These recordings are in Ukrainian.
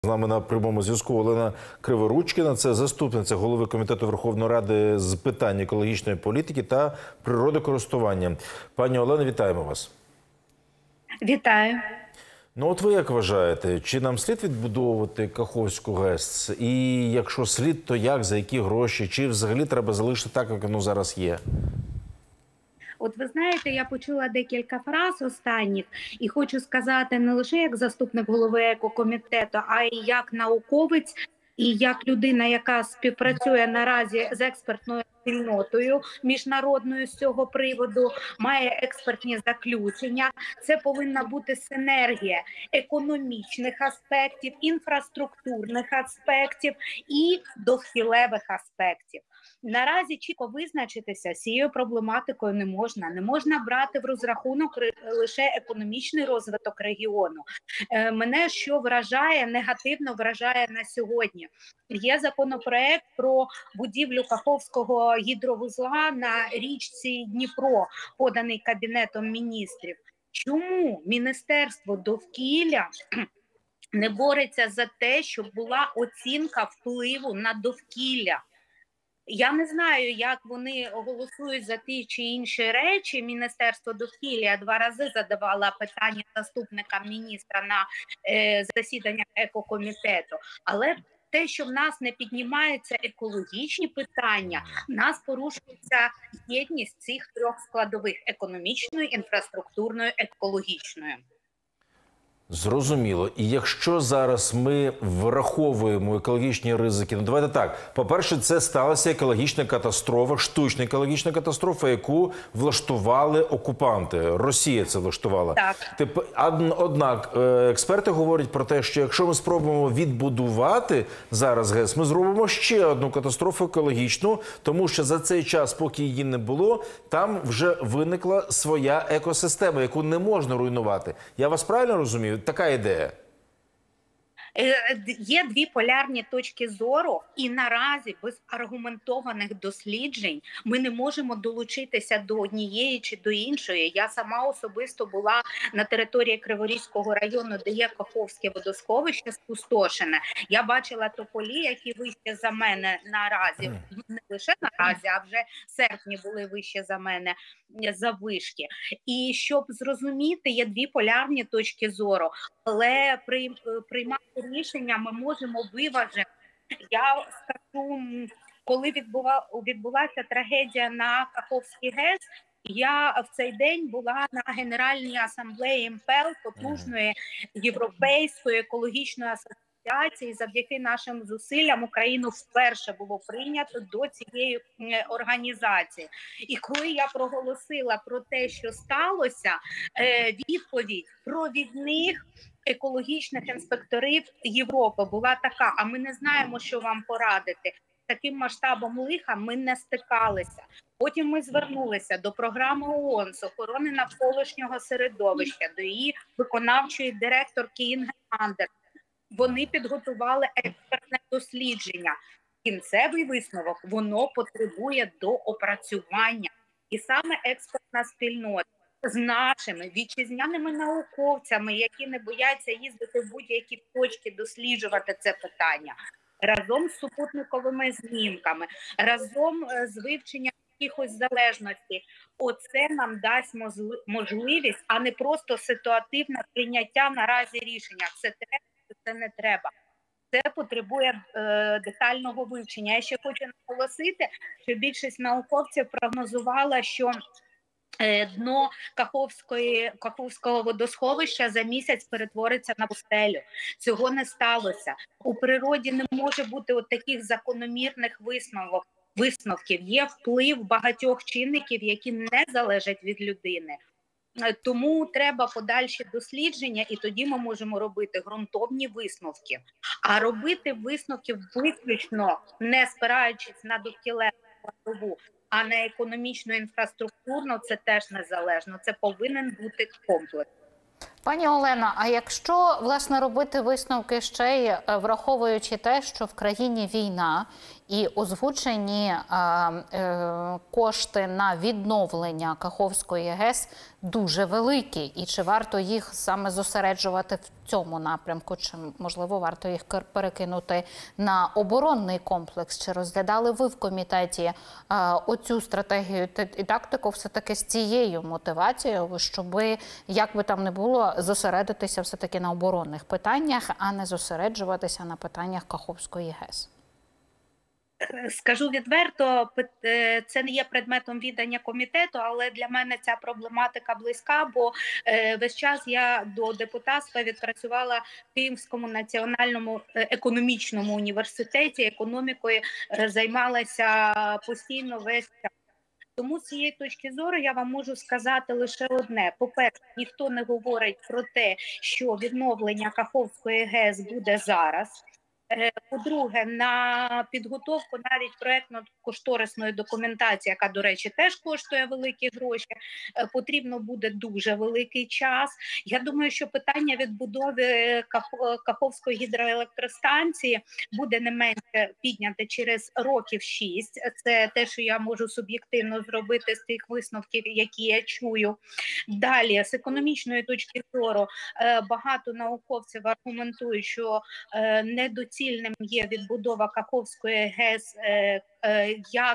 З нами на прямому зв'язку Олена Криворучкіна, це заступниця голови Комітету Верховної Ради з питань екологічної політики та природокористування. Пані Олено, вітаємо вас. Вітаю. Ну от ви як вважаєте, чи нам слід відбудовувати Каховську ГЕС? І якщо слід, то як, за які гроші? Чи взагалі треба залишити так, як воно зараз є? От ви знаєте, я почула декілька фраз останніх і хочу сказати не лише як заступник голови екокомітету, а й як науковець і як людина, яка співпрацює наразі з експертною спільнотою міжнародною з цього приводу, має експертні заключення. Це повинна бути синергія економічних аспектів, інфраструктурних аспектів і довкілевих аспектів. Наразі чітко визначитися з цією проблематикою не можна. Не можна брати в розрахунок лише економічний розвиток регіону. Мене що вражає, негативно вражає на сьогодні. Є законопроект про будівлю Каховського гідровузла на річці Дніпро, поданий Кабінетом міністрів. Чому Міністерство довкілля не бореться за те, щоб була оцінка впливу на довкілля? Я не знаю, як вони голосують за ті чи інші речі. Міністерство довкілля 2 рази задавала питання заступникам міністра на засіданнях екокомітету. Але те, що в нас не піднімаються екологічні питання, в нас порушується єдність цих 3 складових – економічної, інфраструктурної, екологічної. Зрозуміло. І якщо зараз ми враховуємо екологічні ризики, ну давайте так. По-перше, це сталася екологічна катастрофа, штучна екологічна катастрофа, яку влаштували окупанти. Росія це влаштувала. Так. Однак, експерти говорять про те, що якщо ми спробуємо відбудувати зараз ГЕС, ми зробимо ще одну катастрофу екологічну, тому що за цей час, поки її не було, там вже виникла своя екосистема, яку не можна руйнувати. Я вас правильно розумію? Така ідея. Є 2 полярні точки зору, і наразі без аргументованих досліджень ми не можемо долучитися до однієї чи до іншої. Я сама особисто була на території Криворізького району, де є Каховське водосховище спустошене. Я бачила тополі, які вище за мене наразі, не лише наразі, а вже в серпні були вище за мене заввишки. І щоб зрозуміти, є 2 полярні точки зору, але приймати рішення ми можемо виважено. Я скажу, коли відбулася трагедія на Каховській ГЕС, я в цей день була на Генеральній асамблеї МПЕЛ, потужної європейської екологічної асоціації. Завдяки нашим зусиллям Україну вперше було прийнято до цієї організації. І коли я проголосила про те, що сталося, відповідь провідних екологічних інспекторів Європи була така: а ми не знаємо, що вам порадити. Таким масштабом лиха ми не стикалися. Потім ми звернулися до програми ООН з охорони навколишнього середовища, до її виконавчої директорки Інги Андерсен. Вони підготували експертне дослідження. Кінцевий висновок, воно потребує доопрацювання. І саме експертна спільнота з нашими вітчизняними науковцями, які не бояться їздити в будь-які точки досліджувати це питання, разом з супутниковими знімками, разом з вивченням якихось залежностей, оце нам дасть можливість, а не просто ситуативне прийняття наразі рішення. Це треба, це не треба. Це потребує детального вивчення. Я ще хочу наголосити, що більшість науковців прогнозувала, що дно Каховського водосховища за місяць перетвориться на пустелю. Цього не сталося. У природі не може бути от таких закономірних висновків. Є вплив багатьох чинників, які не залежать від людини. Тому треба подальші дослідження, і тоді ми можемо робити ґрунтовні висновки. А робити висновки виключно не спираючись на довкілеву складову, а на економічну, інфраструктурну, це теж незалежно. Це повинен бути комплекс. Пані Олено, а якщо, власне, робити висновки ще й враховуючи те, що в країні війна, і озвучені кошти на відновлення Каховської ГЕС дуже великі. І чи варто їх саме зосереджувати в цьому напрямку, чи, можливо, варто їх перекинути на оборонний комплекс? Чи розглядали ви в комітеті оцю стратегію і тактику все-таки з цією мотивацією, щоб, як би там не було, зосередитися все-таки на оборонних питаннях, а не зосереджуватися на питаннях Каховської ГЕС? Скажу відверто, це не є предметом відання комітету, але для мене ця проблематика близька, бо весь час я до депутатства відпрацювала в Київському національному економічному університеті, економікою займалася постійно весь час. Тому з цієї точки зору я вам можу сказати лише одне. По-перше, ніхто не говорить про те, що відновлення Каховської ГЕС буде зараз. По-друге, на підготовку навіть проєктно-кошторисної документації, яка, до речі, теж коштує великі гроші, потрібно буде дуже великий час. Я думаю, що питання відбудови Каховської гідроелектростанції буде не менше підняте через років 6. Це те, що я можу суб'єктивно зробити з тих висновків, які я чую. Далі, з економічної точки зору, багато науковців аргументують, що недоцільним є відбудова Каховської ГЕС як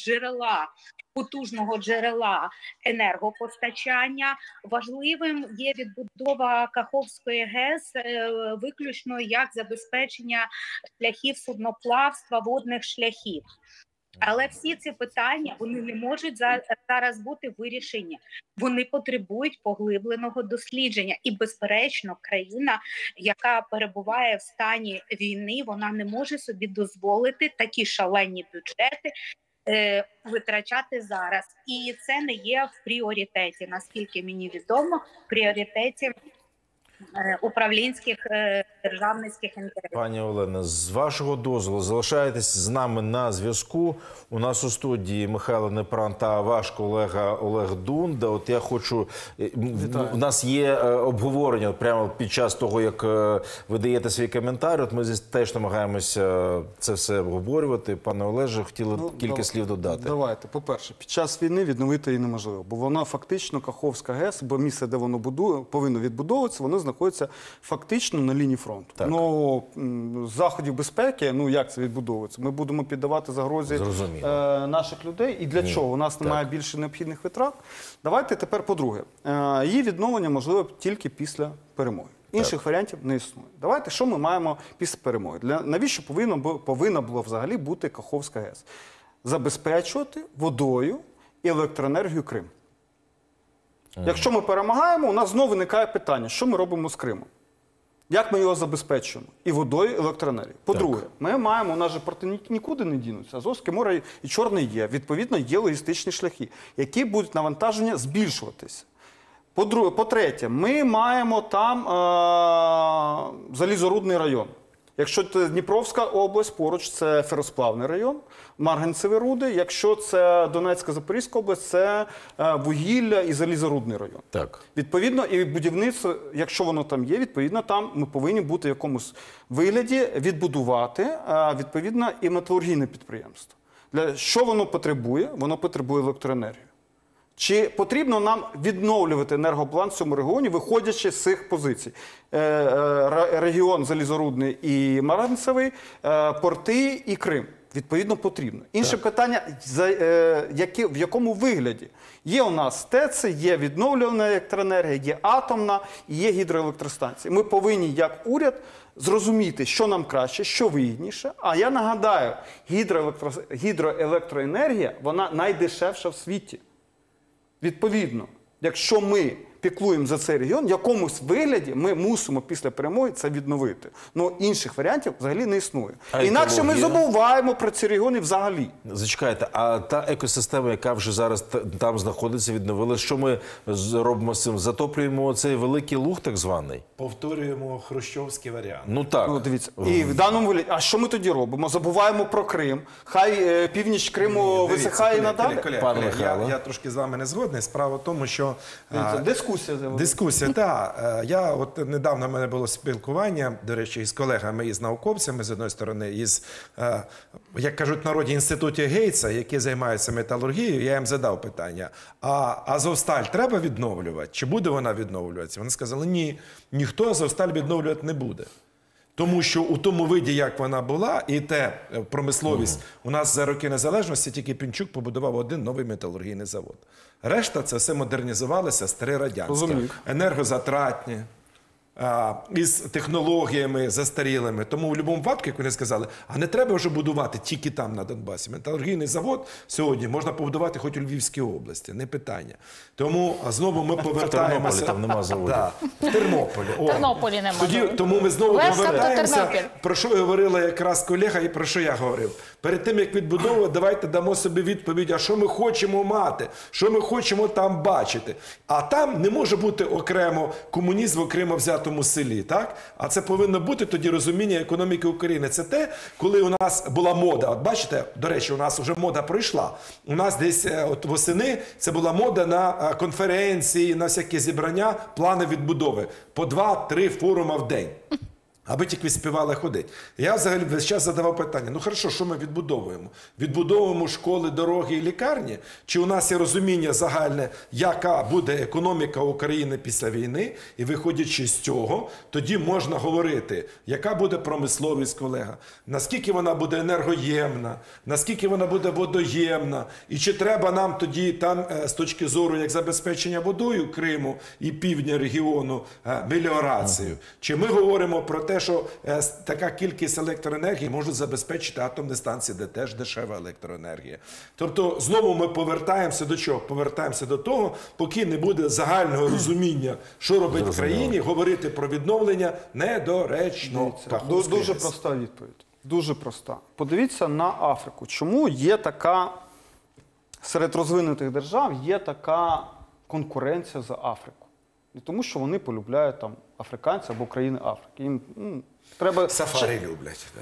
потужного джерела енергопостачання. Важливим є відбудова Каховської ГЕС виключно як забезпечення шляхів судноплавства, водних шляхів. Але всі ці питання, вони не можуть зараз бути вирішені. Вони потребують поглибленого дослідження. І, безперечно, країна, яка перебуває в стані війни, вона не може собі дозволити такі шалені бюджети витрачати зараз. І це не є в пріоритеті, наскільки мені відомо, в пріоритеті управлінських державницьких інтересів. Пані Олено, з вашого дозволу, залишаєтесь з нами на зв'язку. У нас у студії Михайло Непран та ваш колега Олег Дунда. От я хочу... У нас є обговорення прямо під час того, як ви даєте свій коментар. От ми здесь теж намагаємося це все обговорювати. Пане Олеже, хотіли кілька слів додати. Давайте. По-перше, під час війни відновити її неможливо, бо вона фактично, Каховська ГЕС, бо місце, де воно повинно відбудовуватися, воно знаходиться фактично на лінії фронту. Так. Ну, з заходів безпеки, ну як це відбудовується? Ми будемо піддавати загрозі наших людей. І для чого? У нас немає більше необхідних витрат. Давайте тепер по-друге. Її відновлення можливо тільки після перемоги. Інших варіантів не існує. Давайте, що ми маємо після перемоги? Навіщо повинна була взагалі бути Каховська ГЕС? Забезпечувати водою і електроенергію Крим. Якщо ми перемагаємо, у нас знову виникає питання, що ми робимо з Кримом? Як ми його забезпечуємо? І водою, і електроенергією. По-друге, ми маємо, у нас же порти нікуди не дінуться. Азовське море і Чорне є. Відповідно, є логістичні шляхи, які будуть навантаження збільшуватися. По-третє, ми маємо там залізорудний район. Якщо це Дніпровська область, поруч це феросплавний район, марганцеві руди. Якщо це Донецька, Запорізька область, це вугілля і залізорудний район. Так. Відповідно, і будівництво, якщо воно там є, відповідно, там ми повинні бути в якомусь вигляді відбудувати, відповідно, і металургійне підприємство. Що воно потребує? Воно потребує електроенергію. Чи потрібно нам відновлювати енергобланк в цьому регіоні, виходячи з цих позицій? Регіон залізорудний і марганцевий, порти і Крим. Відповідно, потрібно. Інше питання, в якому вигляді? Є у нас ТЕЦи, є відновлювана електроенергія, є атомна і є гідроелектростанції. Ми повинні, як уряд, зрозуміти, що нам краще, що вигідніше. А я нагадаю, гідроелектроенергія, вона найдешевша в світі. Відповідно, якщо ми піклуємо за цей регіон, в якомусь вигляді ми мусимо після перемоги це відновити. Ну, інших варіантів взагалі не існує. Інакше ми забуваємо про ці регіони взагалі. Зачекайте, а та екосистема, яка вже зараз там знаходиться, відновилася, що ми робимо з цим? Затоплюємо цей великий луг так званий? Повторюємо хрущовський варіант. Ну так. Ну, дивіться. І в даному вигляді, а що ми тоді робимо? Забуваємо про Крим. Хай північ Криму висихає надалі? Я трошки з вами не згодний. Справа в тому, що... дискусія з'явилася. Дискусія, так. Я от недавно в мене було спілкування, до речі, із колегами, із науковцями, з одної сторони, із, як кажуть в народі, інституті Гейтса, які займаються металургією. Я їм задав питання, а Азовсталь треба відновлювати? Чи буде вона відновлюватися? Вони сказали, ні, ніхто Азовсталь відновлювати не буде. Тому що у тому виді, як вона була, і те промисловість, у нас за роки незалежності тільки Пінчук побудував один новий металургійний завод. Решта це все модернізувалося, старе радянське, енергозатратні, із технологіями застарілими. Тому в будь-якому випадку, як вони сказали, а не треба вже будувати тільки там, на Донбасі. Металургійний завод сьогодні можна побудувати хоч у Львівській області, не питання. Тому знову ми повертаємося... В Тернополі там нема заводів. Да, в Тернополі. В Тернополі нема заводів. Тому ми знову Welcome to повертаємося, Тернопіль. про що говорила якраз колега і про що я говорив. Перед тим, як відбудовувати, давайте дамо собі відповідь, а що ми хочемо мати, що ми хочемо там бачити. А там не може бути окремо комунізм в окремо взятому селі, так? А це повинно бути тоді розуміння економіки України. Це те, коли у нас була мода. От бачите, до речі, у нас вже мода пройшла. У нас десь от восени це була мода на конференції, на всякі зібрання, плани відбудови. По 2-3 форуми в день. Аби тільки співали ходити. Я взагалі весь час задавав питання, ну хорошо, що ми відбудовуємо? Відбудовуємо школи, дороги і лікарні? Чи у нас є розуміння загальне, яка буде економіка України після війни? І виходячи з цього, тоді можна говорити, яка буде промисловість, колега, наскільки вона буде енергоємна, наскільки вона буде водоємна, і чи треба нам тоді там з точки зору як забезпечення водою Криму і півдня регіону меліорацію? Чи ми говоримо про те, що така кількість електроенергії може забезпечити атомні станції, де теж дешева електроенергія. Тобто, знову ми повертаємося до чого? Повертаємося до того, поки не буде загального розуміння, що робить в країні, говорити про відновлення недоречно. Дуже проста відповідь. Дуже проста. Подивіться на Африку. Чому є така, серед розвинутих держав, є така конкуренція за Африку? Не тому, що вони полюбляють там африканців або країни Африки. Їм треба... Сафарі люблять. Да.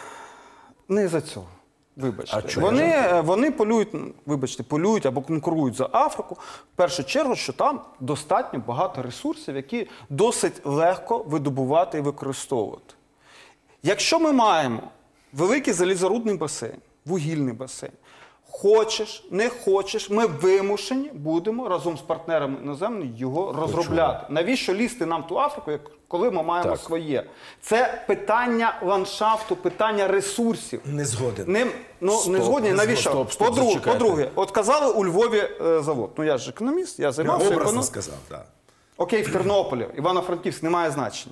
Не за цього. Вибачте. А чому? Вони полюють або конкурують за Африку. В першу чергу, що там достатньо багато ресурсів, які досить легко видобувати і використовувати. Якщо ми маємо великий залізорудний басейн, вугільний басейн, хочеш, не хочеш, ми вимушені будемо разом з партнерами іноземними його розробляти. Навіщо лізти нам ту Африку, коли ми маємо своє? Це питання ландшафту, питання ресурсів. Не згоден. Не згодні, навіщо? По-друге, от казали у Львові завод. Ну я ж економіст, я займався Образно економією. сказав, так. Окей, в Тернополі, Івано-Франківськ, немає значення.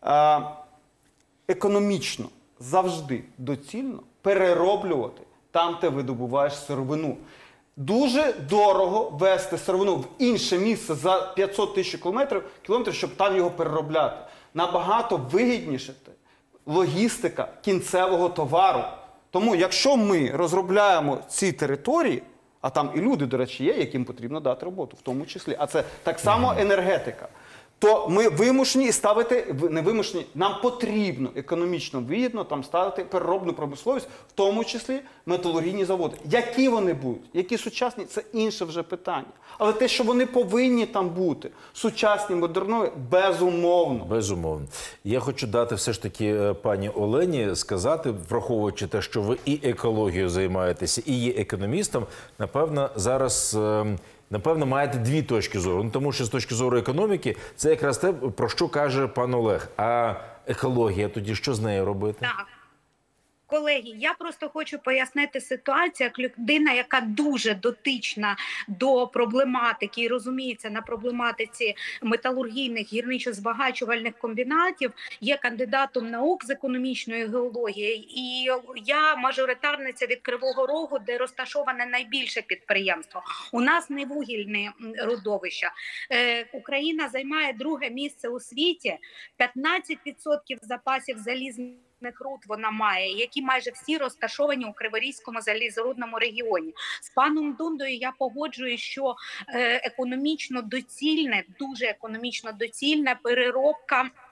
Економічно завжди доцільно перероблювати там, де видобуваєш сировину. Дуже дорого везти сировину в інше місце за 500 тисяч кілометрів, щоб там його переробляти. Набагато вигідніше логістика кінцевого товару. Тому, якщо ми розробляємо ці території, а там і люди, до речі, є, яким потрібно дати роботу, в тому числі, а це так само енергетика, то ми вимушені ставити, не вимушені, нам потрібно економічно вигідно там ставити переробну промисловість, в тому числі металургійні заводи. Які вони будуть, які сучасні, це інше вже питання. Але те, що вони повинні там бути, сучасні, модернові, безумовно. Безумовно. Я хочу дати все ж таки пані Олені сказати, враховуючи те, що ви і екологією займаєтеся, і є економістом, напевно, зараз... Напевно, маєте дві точки зору. Ну, тому що з точки зору економіки це якраз те, про що каже пан Олег. А екологія тоді що з нею робити? Так. Колеги, я просто хочу пояснити ситуацію, як людина, яка дуже дотична до проблематики і розуміється на проблематиці металургійних гірничо-збагачувальних комбінатів, є кандидатом наук з економічної геології, і я мажоритарниця від Кривого Рогу, де розташоване найбільше підприємство. У нас не вугільне родовище. Україна займає друге місце у світі, 15% запасів залізних руд вона має, які майже всі розташовані у Криворізькому залізорудному регіоні. З паном Дундою я погоджуюсь, що економічно доцільне, дуже економічно доцільна переробка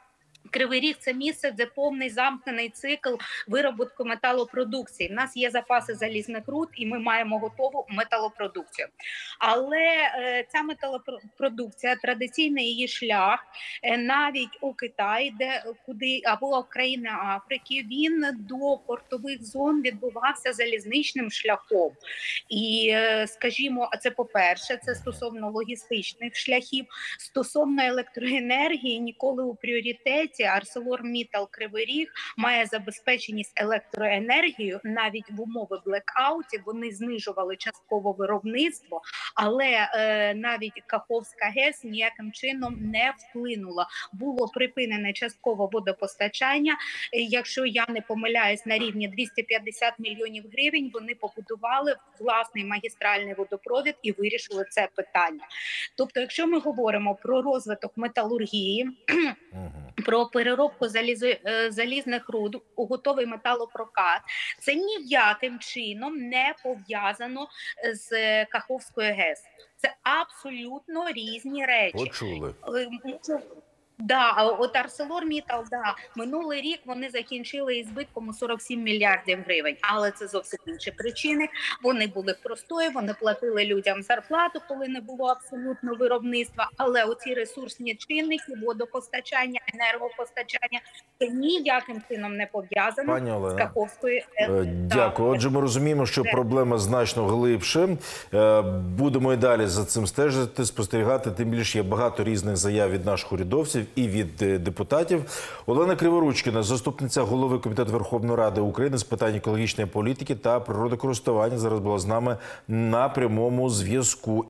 Кривий Ріг – це місце, де повний замкнений цикл виробітку металопродукції. У нас є запаси залізних руд, і ми маємо готову металопродукцію. Але ця металопродукція, традиційний її шлях, навіть у Китаї, або в країни Африки, він до портових зон відбувався залізничним шляхом. І, скажімо, це по-перше, це стосовно логістичних шляхів. Стосовно електроенергії, ніколи у пріоритеті ArcelorMittal Кривий Ріг має забезпеченість електроенергією. Навіть в умови блекаутів вони знижували частково виробництво, але навіть Каховська ГЕС ніяким чином не вплинула. Було припинене частково водопостачання. Якщо я не помиляюсь, на рівні 250 мільйонів гривень вони побудували власний магістральний водопровід і вирішили це питання. Тобто, якщо ми говоримо про розвиток металургії, про переробку залізних руд у готовий металопрокат, це ніяким чином не пов'язано з Каховською ГЕС. Це абсолютно різні речі. Почули. Да, от ArcelorMittal, минулий рік вони закінчили із збитком у 47 мільярдів гривень, але це зовсім інші причини. Вони були в простої, вони платили людям зарплату, коли не було абсолютно виробництва, але оці ресурсні чинники, водопостачання, енергопостачання, це ніяким чином не пов'язано з Каховською. Дякую. Отже, ми розуміємо, що проблема значно глибше. Будемо і далі за цим стежити, спостерігати, тим більше є багато різних заяв від наших урядовців і від депутатів. Олена Криворучкіна, заступниця голови Комітету Верховної Ради України з питань екологічної політики та природокористування, зараз була з нами на прямому зв'язку.